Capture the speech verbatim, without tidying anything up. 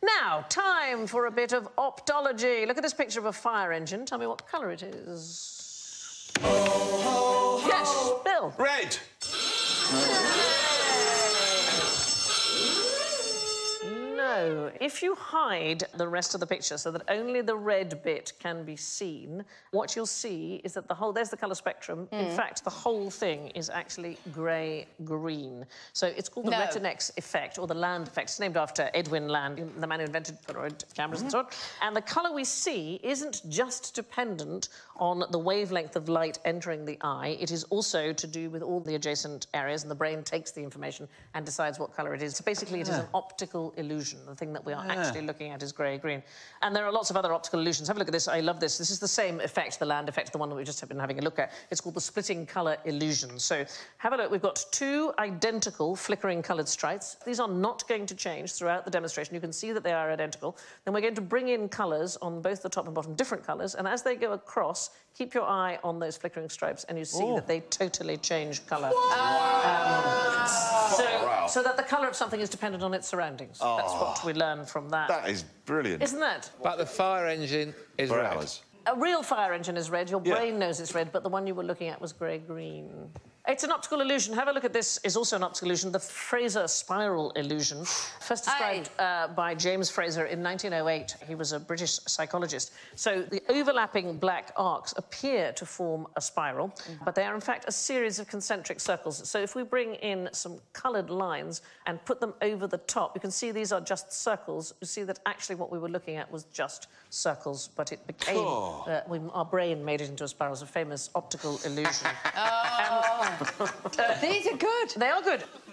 Now, time for a bit of optology. Look at this picture of a fire engine. Tell me what colour it is. Oh, ho, ho. Yes, Bill. Red. No. If you hide the rest of the picture so that only the red bit can be seen, what you'll see is that the whole... There's the colour spectrum. Mm. In fact, the whole thing is actually grey-green. So it's called the no. Retinex effect, or the Land effect. It's named after Edwin Land, the man who invented Polaroid cameras mm-hmm. and so on. And the colour we see isn't just dependent on the wavelength of light entering the eye. It is also to do with all the adjacent areas, and the brain takes the information and decides what colour it is. So basically, it yeah. is an optical illusion. The thing that we are yeah. actually looking at is grey-green. And there are lots of other optical illusions. Have a look at this. I love this. This is the same effect, the Land effect, the one that we've just been having a look at. It's called the splitting colour illusion. So have a look. We've got two identical flickering coloured stripes. These are not going to change throughout the demonstration. You can see that they are identical. Then we're going to bring in colours on both the top and bottom, different colours, and as they go across, keep your eye on those flickering stripes and you see Ooh. that they totally change colour. Um, so, wow. so that the colour of something is dependent on its surroundings. Oh. That's what we learn from that. That is brilliant. Isn't that? But the fire engine is For red. Hours. A real fire engine is red. Your yeah. brain knows it's red, but the one you were looking at was grey-green. It's an optical illusion. Have a look at this. Is also an optical illusion, the Fraser spiral illusion, first described uh, by James Fraser in nineteen oh eight. He was a British psychologist. So the overlapping black arcs appear to form a spiral, mm-hmm. but they are in fact a series of concentric circles. So if we bring in some coloured lines and put them over the top, you can see these are just circles. You see that actually what we were looking at was just circles, but it became... Oh. Uh, we, our brain made it into a spiral. It's a famous optical illusion. Oh. um, These are good. They are good.